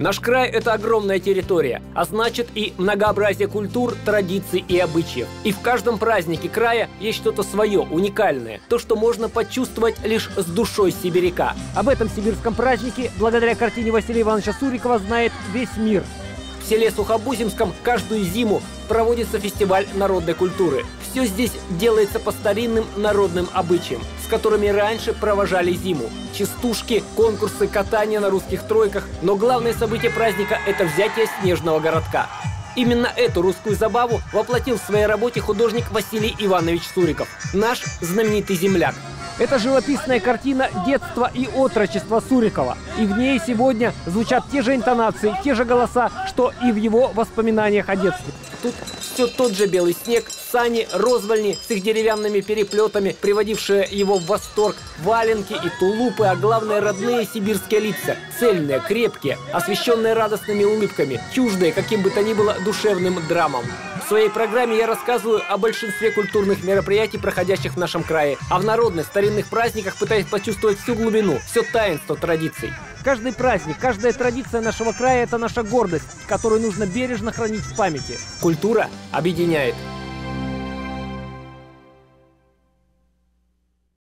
Наш край – это огромная территория, а значит и многообразие культур, традиций и обычаев. И в каждом празднике края есть что-то свое, уникальное, то, что можно почувствовать лишь с душой сибиряка. Об этом сибирском празднике, благодаря картине Василия Ивановича Сурикова, знает весь мир. В селе Сухобузимском каждую зиму проводится фестиваль народной культуры. Все здесь делается по старинным народным обычаям, с которыми раньше провожали зиму. Частушки, конкурсы, катания на русских тройках. Но главное событие праздника – это взятие снежного городка. Именно эту русскую забаву воплотил в своей работе художник Василий Иванович Суриков, наш знаменитый земляк. Это живописная картина детства и отрочества Сурикова. И в ней сегодня звучат те же интонации, те же голоса, что и в его воспоминаниях о детстве. Тут все тот же белый снег, сани, розвальни с их деревянными переплетами, приводившие его в восторг, валенки и тулупы, а главное родные сибирские лица, цельные, крепкие, освещенные радостными улыбками, чуждые каким бы то ни было душевным драмам. В своей программе я рассказываю о большинстве культурных мероприятий, проходящих в нашем крае, а в народных старинных праздниках пытаюсь почувствовать всю глубину, все таинство традиций. Каждый праздник, каждая традиция нашего края – это наша гордость, которую нужно бережно хранить в памяти. Культура объединяет.